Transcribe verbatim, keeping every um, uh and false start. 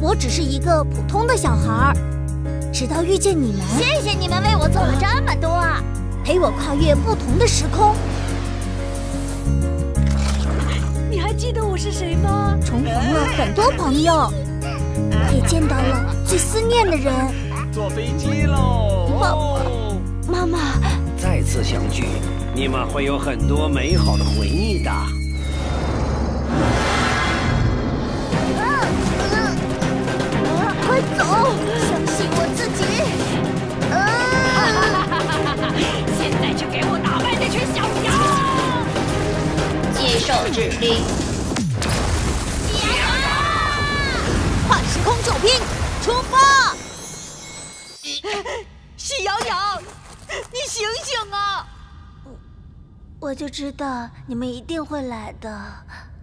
我只是一个普通的小孩儿，直到遇见你们。 谢谢你们为我做了这么多， 陪我跨越不同的时空。 你还记得我是谁吗？ 重逢了很多朋友，也见到了最思念的人。 坐飞机喽！ 哦，妈妈， 再次相聚，你们会有很多美好的回忆的。 快走，相信我自己！ 现在就给我打败那群小羊！ 接受指令。 跨时空救兵，出发！ 喜羊羊，你醒醒啊！ 我就知道你们一定会来的。